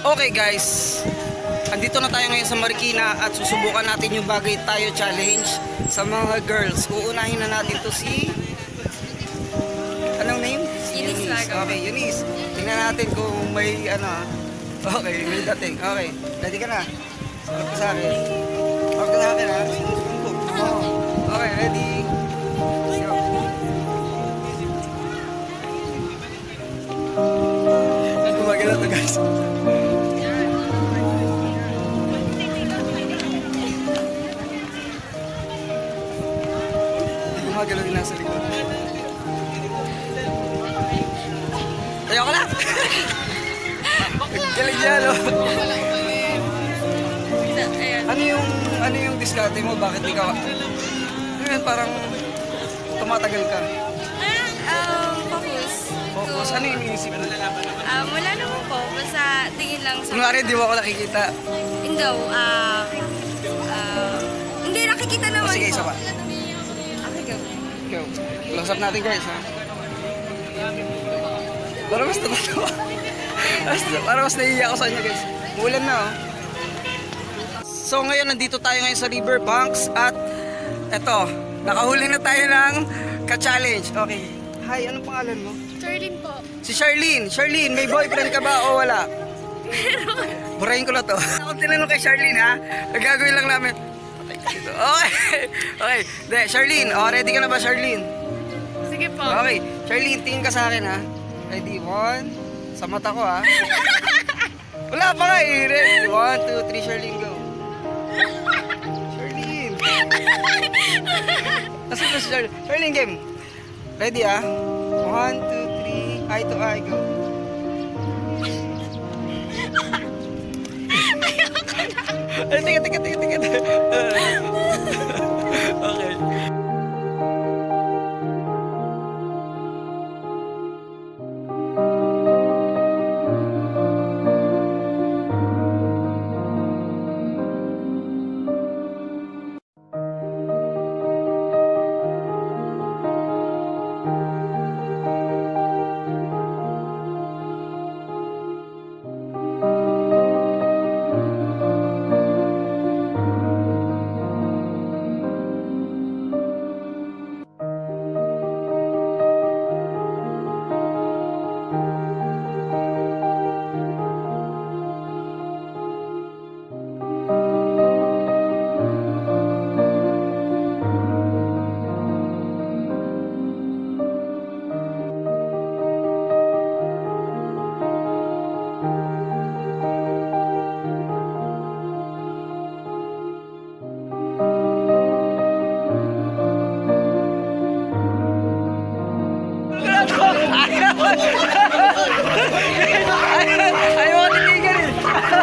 Okay guys, andito na tayo ngayon sa Marikina at susubukan natin yung Bagay Tayo Challenge sa mga girls. Uunahin na natin to si... Anong name? Eunice. Okay, Eunice. Tingnan natin kung may ano. Okay, may dating. Okay, ready ka na? Sarap ka sa akin. Sarap ka sa akin ha? Okay, ready? Go. Gumagala to guys. Gumagala din nasa likod. Ayoko lang! Galing yan o. Ano yung diskarte mo? Bakit ikaw? Ano parang tumatagal ka? Focus. Focus? Ano yung iniisip mo? Wala naman po. Basta tingin lang sa... Kunwari, di mo ako nakikita. Hindi, hindi nakikita naman po. Sige, isa pa. Okay, go. Go. Close up natin guys ha. Parang mas tumatawa. Parang mas naiiyak ako sa inyo guys. Umulan na oh. So ngayon nandito tayo ngayon sa Riverbanks at eto, nakahuli na tayo ng ka-challenge. Okay. Hi, anong pangalan mo? Charlene po. Si Charlene. Charlene, may boyfriend ka ba o wala? Burahin ko na to. Ako tinanong kay Charlene ha. Nagagawin lang namin. Okay. Okay. De, Charlene, ready ka na ba Charlene? Sige po. Okay. Charlene, tingin ka sa akin ha. Ready? 1. Sa mata ko ha. Wala pa nga eh. Ready? 1, 2, 3, Charlene, go. Charlene. Kasi ba si Charlene? Charlene, game. Ready ha? 1, 2, 3, eye to eye, go. Ay, tika. Okay. Ayaw ko tinigan eh.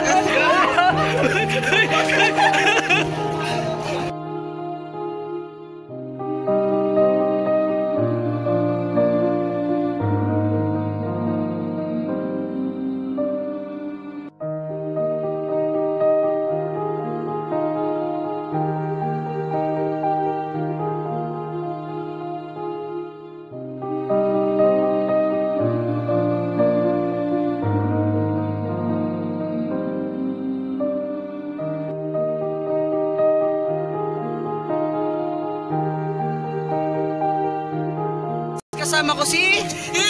Kasama ko si...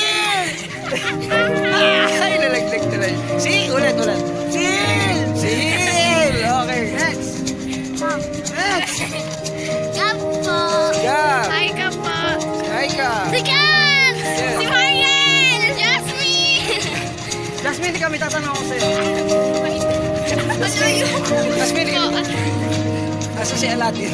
Ay, nalaglag tuloy. Ulit. Si Hil! Okay, next. Gab po. Gab. Hi ka po. Hi ka. Si Gab! Yes. Si Mariel! Jasmine! Jasmine, di kami tatanong ako sa'yo. Ano yun? Jasmine, asa si Aladdin?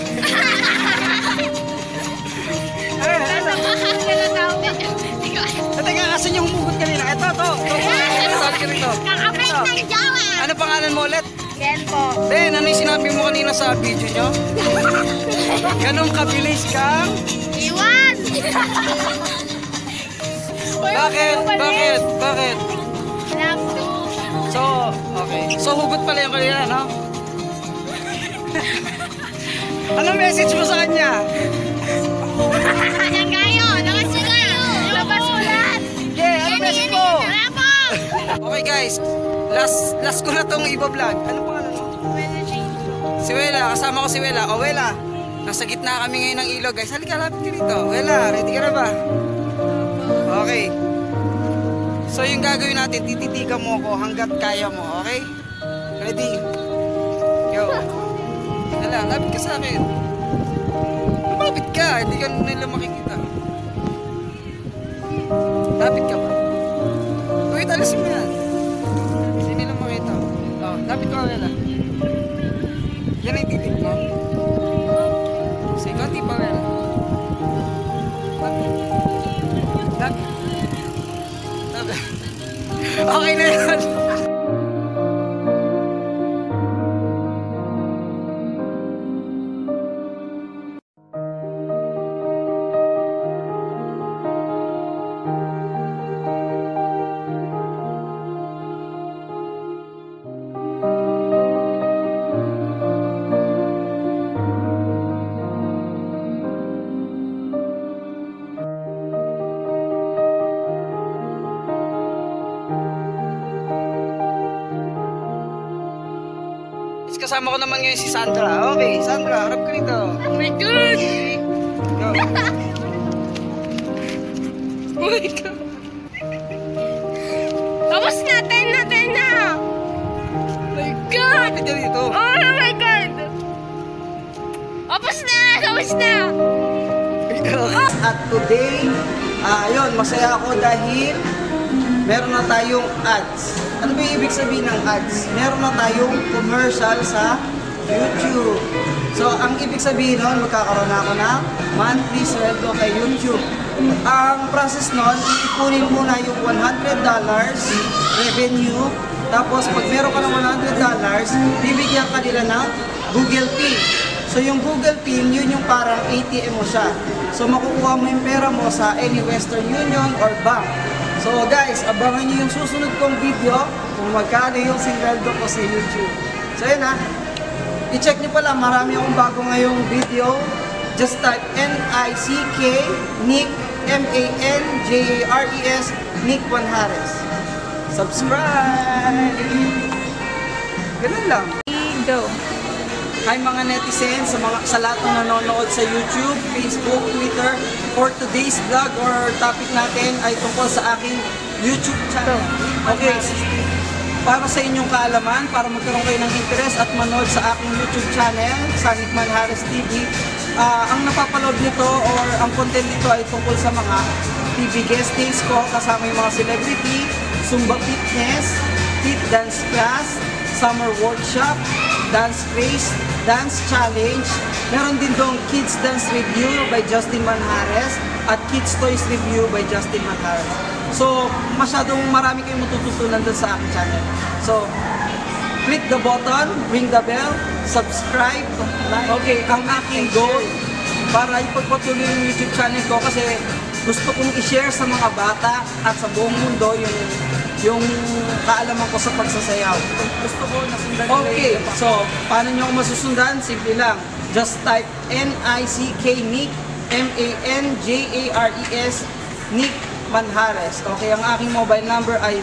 Nasamahan ka na daw. Teka, kasi yung humugot kanina. Ito. Sabi ka rito. Kakapit ng jawa. Ano pangalan mo ulit? Ken po. Ben, ano yung sinabi mo kanina sa video nyo? Ganong kabilis kang? Iwan! Bakit? Wala po. So, okay. So, hugot pala yung kanina, no? Anong message mo sa kanya? Nakasagayo! Labas ulat! Yeah, ano message mo? Wala po! Okay guys, last ko na tong iba-vlog. Ano pangalan mo? Si Wela, kasama ko si Wela. O Wela, nasa gitna kami ngayon ng ilog guys. Halika, lapit ka dito. Wela, ready ka na ba? Okay. So yung gagawin natin, tititigan mo ako hanggat kaya mo, okay? Ready? Yo. Wela, lapit ka sa akin. Lumapit ka, hindi ka nila makikita. Lapit ka ba? Wait, alisin mo yan. Hindi nila makita. Oh, lapit ka Wela. Yan ay titig mo. Sige, konti pa Wela. Konti. Lapit. Lapit. Okay na yan. Kasama ko naman ngayon si Sandra. Okay, Sandra, harap ka rito. Oh my God! Go. Oh my God! Tapos na! 10 na! 10 na! Oh my God! Lapit ka dito. Oh my God! Tapos na! Tapos na! At today, yun, masaya ako dahil meron na tayong ads. Ano ba yung ibig sabihin ng ads? Meron na tayong commercial sa YouTube. So, ang ibig sabihin nun, magkakaroon na ako ng monthly sweldo kay YouTube. Ang process nun, ipunin muna yung $100 revenue. Tapos, pag meron ka ng $100, bibigyan ka nila ng Google Pay. So, yung Google Pay, yun yung parang ATM mo siya. So, makukuha mo yung pera mo sa any Western Union or bank. So guys, abangan nyo yung susunod kong video kung magkano yung sweldo ko sa YouTube. So yun ha, i-check nyo pala, marami akong bago ngayong video. Just type N-I-C-K, Nick, M-A-N-J-A-R-E-S, Nick Manjares. Subscribe! Ganun lang. Go! Hi mga netizens, sa lahat ng nanonood sa YouTube, Facebook, Twitter, for today's vlog or topic natin ay tungkol sa aking YouTube channel. Okay, para sa inyong kaalaman, para magkaroon kayo ng interest at manood sa aking YouTube channel, sa Nick Manjares TV, ang napapaload nito or ang content nito ay tungkol sa mga TV guestings ko kasama yung mga celebrity, Zumba Fitness, Fit Dance Class, Summer Workshop, Dance Craze, Dance Challenge. Meron din doon Kids Dance Review by Justin Manjares at Kids Toys Review by Justin Manjares. So, masyadong marami kayong matututunan doon sa aking channel. So, click the button, ring the bell, subscribe. Okay, ang aking goal para ipagpatuloy yung YouTube channel ko kasi gusto kong i-share sa mga bata at sa buong mundo yung kaalaman ko sa pagsasayaw. Gusto ko nasundan. Okay, so paano nyo ako masusundan? Simple lang. Just type N-I-C-K Nick, M-A-N-J-A-R-E-S, Nick Manjares. Okay, ang aking mobile number ay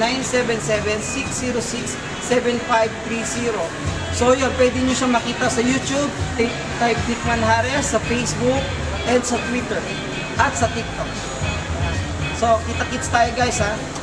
0977-606-7530. So yun, pwede nyo siya makita sa YouTube, type Nick Manjares, sa Facebook, and sa Twitter, at sa TikTok. So, kita-kits tayo guys ha.